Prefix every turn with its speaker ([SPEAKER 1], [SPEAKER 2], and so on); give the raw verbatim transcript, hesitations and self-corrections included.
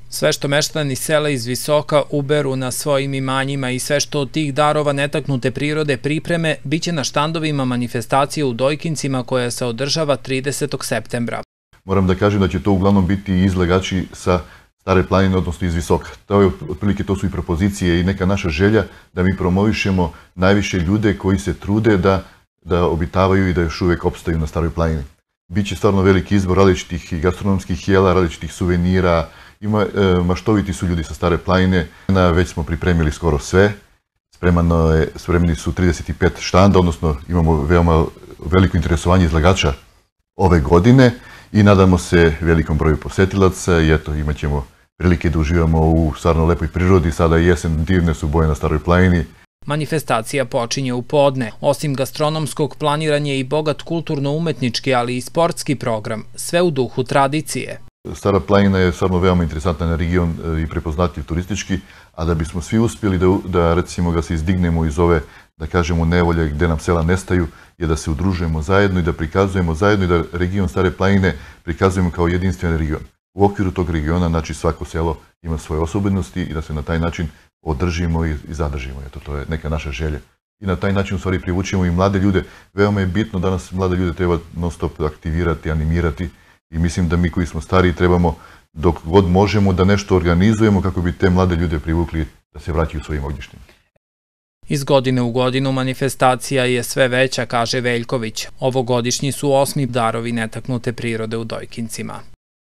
[SPEAKER 1] Sve što meštani sela iz Visoka uberu na svojim imanjima i sve što od tih darova netaknute prirode pripreme, biće na štandovima manifestacije u Dojkincima koja se održava tridesetog septembra.
[SPEAKER 2] Moram da kažem da će to uglavnom biti izlegači sa Stare planine, odnosno iz Visoka. To je, otprilike, to su i propozicije i neka naša želja da mi promovišemo najviše ljude koji se trude da, da obitavaju i da još uvek opstaju na Staroj planini. Biće stvarno veliki izbor različitih gastronomskih jela, različitih suvenira. Ima, e, maštoviti su ljudi sa Stare planine. Već smo pripremili skoro sve. Spremano je, spremni su trideset pet štanda, odnosno imamo veoma veliko interesovanje izlagača ove godine i nadamo se velikom broju posetilaca i eto, imat ćemo prilike da uživamo u stvarno lepoj prirodi. Sada je jesen, divne su boje na Staroj planini.
[SPEAKER 1] Manifestacija počinje u podne. Osim gastronomskog, planiran je i bogat kulturno-umetnički, ali i sportski program, sve u duhu tradicije.
[SPEAKER 2] Stara planina je stvarno veoma interesantan region i prepoznatljiv turistički, a da bismo svi uspjeli da, da recimo ga se izdignemo iz ove, da kažemo, nevolje gde nam sela nestaju, je da se udružujemo zajedno i da prikazujemo zajedno i da region Stare planine prikazujemo kao jedinstven region. U okviru tog regiona, znači, svako selo ima svoje osobenosti i da se na taj način održimo i, i zadržimo. Eto, to je neka naša želja. I na taj način u stvari privučimo i mlade ljude. Veoma je bitno, danas mlade ljude treba non stop aktivirati, animirati i mislim da mi koji smo stariji trebamo dok god možemo da nešto organizujemo kako bi te mlade ljude privukli da se vraćaju svojim ognjištima.
[SPEAKER 1] Iz godine u godinu manifestacija je sve veća, kaže Veljković. Ovogodišnji su osmi darovi netaknute prirode u Dojkincima.